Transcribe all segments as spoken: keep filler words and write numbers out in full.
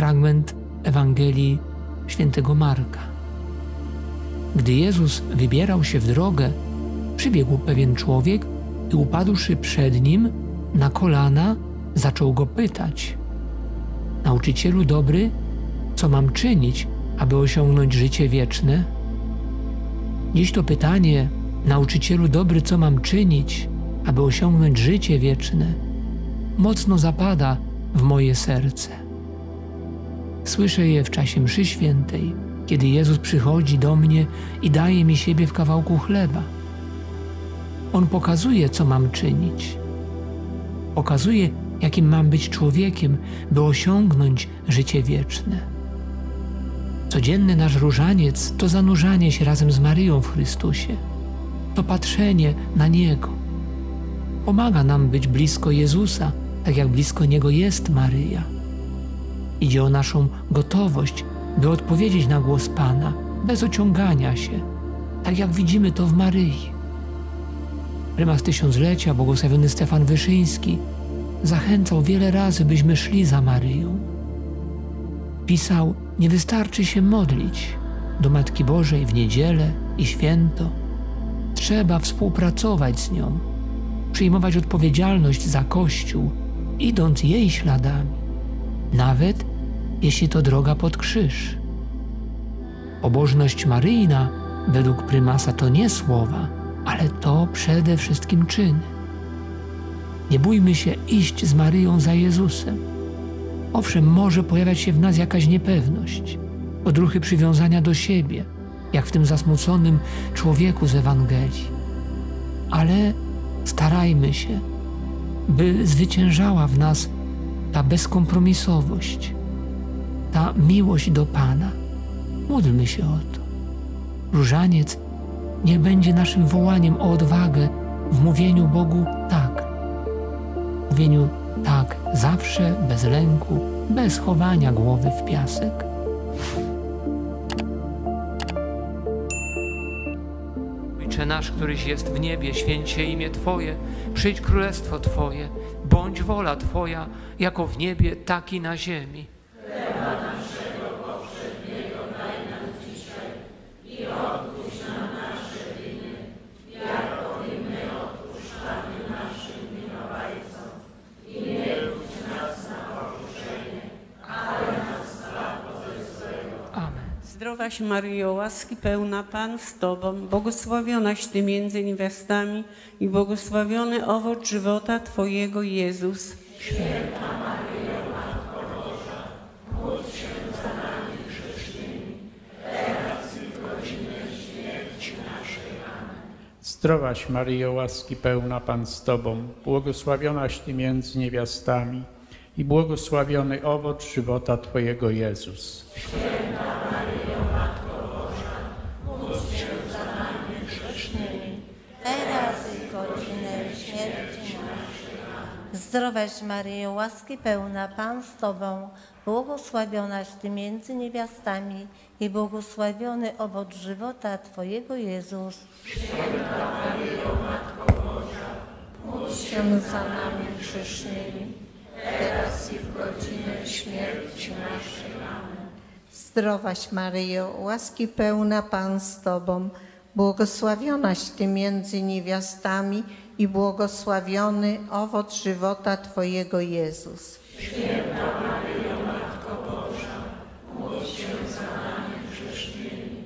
fragment Ewangelii świętego Marka. Gdy Jezus wybierał się w drogę, przybiegł pewien człowiek i upadłszy przed nim na kolana, zaczął go pytać: Nauczycielu dobry, co mam czynić, aby osiągnąć życie wieczne? Dziś to pytanie, nauczycielu dobry, co mam czynić, aby osiągnąć życie wieczne, mocno zapada w moje serce. Słyszę je w czasie mszy świętej, kiedy Jezus przychodzi do mnie i daje mi siebie w kawałku chleba. On pokazuje, co mam czynić. Pokazuje, jakim mam być człowiekiem, by osiągnąć życie wieczne. Codzienny nasz różaniec to zanurzanie się razem z Maryją w Chrystusie, to patrzenie na Niego. Pomaga nam być blisko Jezusa, tak jak blisko Niego jest Maryja. Idzie o naszą gotowość, by odpowiedzieć na głos Pana, bez ociągania się, tak jak widzimy to w Maryi. Prymas Tysiąclecia, błogosławiony Stefan Wyszyński, zachęcał wiele razy, byśmy szli za Maryją. Pisał: nie wystarczy się modlić do Matki Bożej w niedzielę i święto. Trzeba współpracować z nią, przyjmować odpowiedzialność za Kościół, idąc jej śladami, nawet jeśli to droga pod krzyż. Pobożność maryjna według prymasa to nie słowa, ale to przede wszystkim czyny. Nie bójmy się iść z Maryją za Jezusem. Owszem, może pojawiać się w nas jakaś niepewność, odruchy przywiązania do siebie, jak w tym zasmuconym człowieku z Ewangelii. Ale starajmy się, by zwyciężała w nas ta bezkompromisowość, ta miłość do Pana. Módlmy się o to. Różaniec niech będzie naszym wołaniem o odwagę w mówieniu Bogu tak. W mówieniu tak zawsze, bez lęku, bez chowania głowy w piasek. Ojcze nasz, któryś jest w niebie, święć się imię Twoje, przyjdź królestwo Twoje, bądź wola Twoja, jako w niebie, tak i na ziemi. Chleba naszego powszedniego daj nam dzisiaj i odpuść nam nasze winy, jako i my odpuszczamy naszym winowajcom. I nie wódź nas na pokuszenie, ale nas zbaw ode złego. Amen. Zdrowaś Maryjo, łaski pełna, Pan z Tobą, błogosławionaś Ty między niewiastami i błogosławiony owoc żywota Twojego, Jezus. Święta Maryjo, Matko Boża, módl się za nami grzesznymi, teraz i w godzinę śmierci naszej. Amen. Zdrowaś Maryjo, łaski pełna, Pan z Tobą, błogosławionaś Ty między niewiastami i błogosławiony owoc żywota Twojego, Jezus. Święta Maryjo, Matko Boża, módl się za nami grzesznymi, teraz i w godzinę śmierci naszej. Amen. Zdrowaś Maryjo, łaski pełna, Pan z Tobą, błogosławionaś Ty między niewiastami i błogosławiony owoc żywota Twojego, Jezus. Święta Maryjo, Matko Boża, módl się za nami grzesznymi, teraz i w godzinę śmierci naszej. Amen. Zdrowaś Maryjo, łaski pełna, Pan z Tobą, błogosławionaś Ty między niewiastami i błogosławiony owoc żywota Twojego, Jezus. Święta Maryjo, Matko Boża, módl się za nami grzesznymi,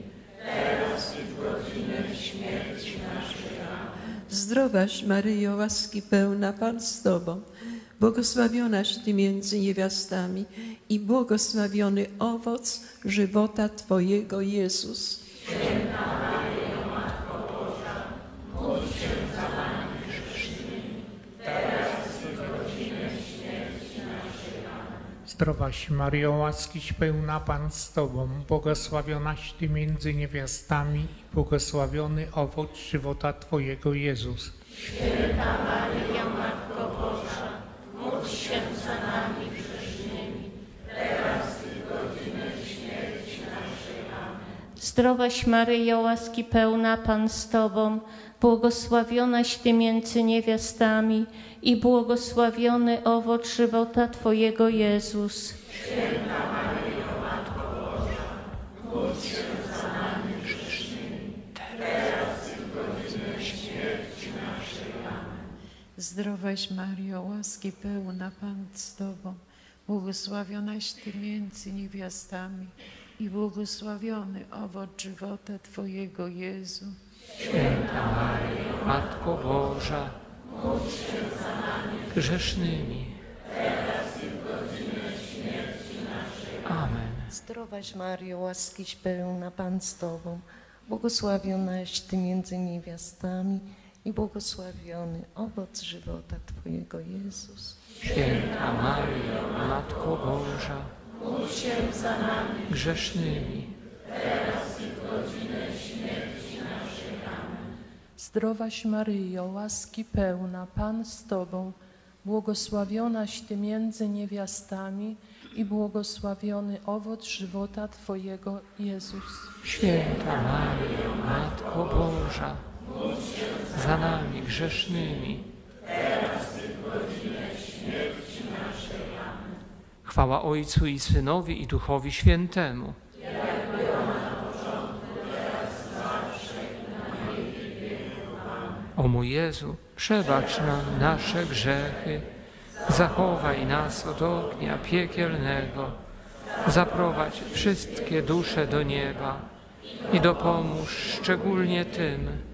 teraz i w godzinę śmierci naszej. Amen. Zdrowaś Maryjo, łaski pełna, Pan z Tobą, błogosławionaś Ty między niewiastami i błogosławiony owoc żywota Twojego, Jezus. Święta Maryjo, Matko Boża, módl się za nami grzesznymi, teraz i w godzinę śmierci naszej. Amen. Zdrowaś Maryjo, łaskiś pełna, Pan z Tobą, błogosławionaś Ty między niewiastami i błogosławiony owoc żywota Twojego, Jezus. Święta Maryjo, Matko Boża, módl się za nami grzesznymi, teraz i w godzinę śmierci naszej. Amen. Zdrowaś Maryjo, łaski pełna, Pan z Tobą, błogosławionaś Ty między niewiastami i błogosławiony owoc żywota Twojego, Jezus. Święta Maryjo, Zdrowaś Mario, łaski pełna, Pan z Tobą, błogosławionaś Ty między niewiastami i błogosławiony owoc żywota Twojego, Jezu. Święta Maryjo, Matko Boża, módl się za nami grzesznymi, teraz i w godzinę śmierci naszej. Amen. Zdrowaś Mario, łaskiś pełna, Pan z Tobą, błogosławionaś Ty między niewiastami i błogosławiony owoc żywota Twojego, Jezus. Święta Maryjo, Matko Boża, módl się za nami grzesznymi, teraz i w godzinę śmierci naszej. Amen. Zdrowaś Maryjo, łaski pełna, Pan z Tobą, błogosławionaś Ty między niewiastami i błogosławiony owoc żywota Twojego, Jezus. Święta Maryjo, Matko Boża, módl się za nami grzesznymi, teraz i w godzinę śmierci naszej. Amen. Chwała Ojcu i Synowi i Duchowi Świętemu. Jak była na początku, teraz zawsze i na wieki wieków. Amen. O mój Jezu, przebacz nam nasze grzechy, zachowaj nas od ognia piekielnego, zaprowadź wszystkie dusze do nieba i dopomóż szczególnie tym,